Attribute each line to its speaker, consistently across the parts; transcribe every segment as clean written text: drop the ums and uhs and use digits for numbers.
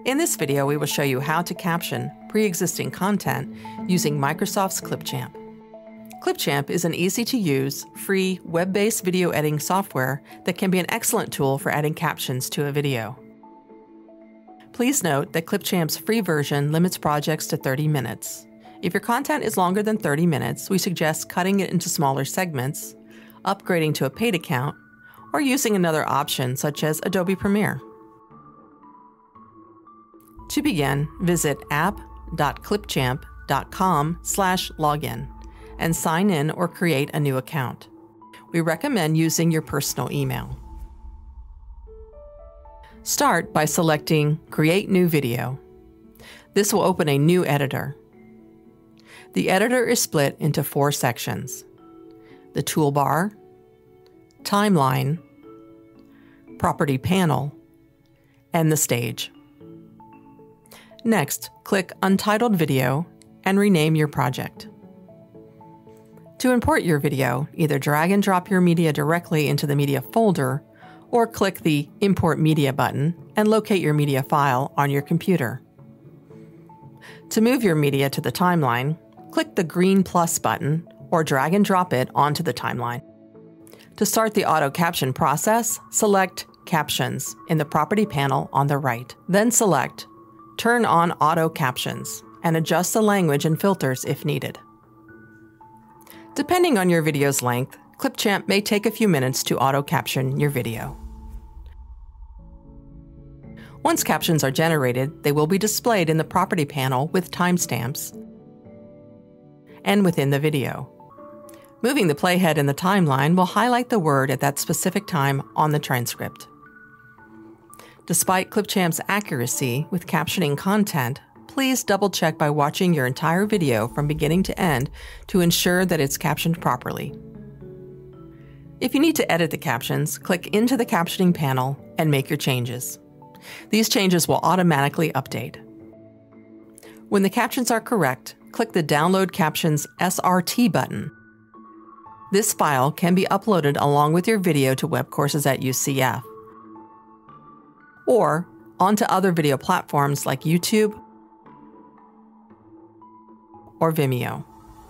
Speaker 1: In this video, we will show you how to caption pre-existing content using Microsoft's ClipChamp. ClipChamp is an easy-to-use, free, web-based video editing software that can be an excellent tool for adding captions to a video. Please note that ClipChamp's free version limits projects to 30 minutes. If your content is longer than 30 minutes, we suggest cutting it into smaller segments, upgrading to a paid account, or using another option such as Adobe Premiere. To begin, visit app.clipchamp.com/login and sign in or create a new account. We recommend using your personal email. Start by selecting Create New Video. This will open a new editor. The editor is split into 4 sections: the toolbar, timeline, property panel, and the stage. Next, click Untitled Video and rename your project. To import your video, either drag and drop your media directly into the media folder or click the Import Media button and locate your media file on your computer. To move your media to the timeline, click the green plus button or drag and drop it onto the timeline. To start the auto caption process, select Captions in the property panel on the right. Then select Turn on Auto Captions and adjust the language and filters if needed. Depending on your video's length, ClipChamp may take a few minutes to auto caption your video. Once captions are generated, they will be displayed in the property panel with timestamps and within the video. Moving the playhead in the timeline will highlight the word at that specific time on the transcript. Despite ClipChamp's accuracy with captioning content, please double-check by watching your entire video from beginning to end to ensure that it's captioned properly. If you need to edit the captions, click into the captioning panel and make your changes. These changes will automatically update. When the captions are correct, click the Download Captions SRT button. This file can be uploaded along with your video to web courses at UCF or onto other video platforms like YouTube or Vimeo.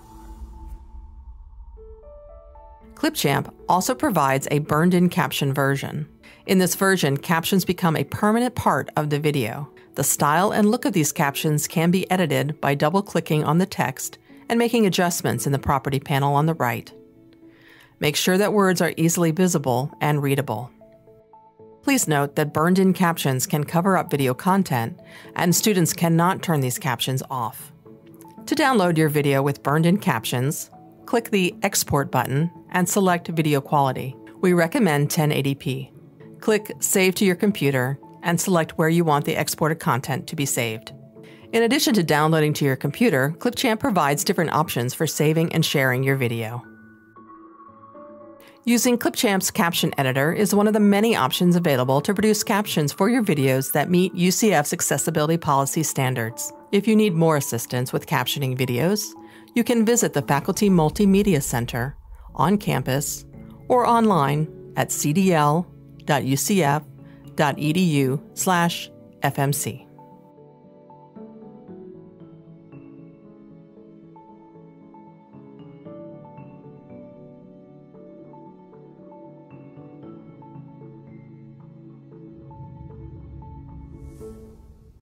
Speaker 1: ClipChamp also provides a burned-in caption version. In this version, captions become a permanent part of the video. The style and look of these captions can be edited by double-clicking on the text and making adjustments in the property panel on the right. Make sure that words are easily visible and readable. Please note that burned-in captions can cover up video content, and students cannot turn these captions off. To download your video with burned-in captions, click the Export button and select Video Quality. We recommend 1080p. Click Save to your computer and select where you want the exported content to be saved. In addition to downloading to your computer, ClipChamp provides different options for saving and sharing your video. Using ClipChamp's caption editor is one of the many options available to produce captions for your videos that meet UCF's accessibility policy standards. If you need more assistance with captioning videos, you can visit the Faculty Multimedia Center on campus or online at cdl.ucf.edu/FMC.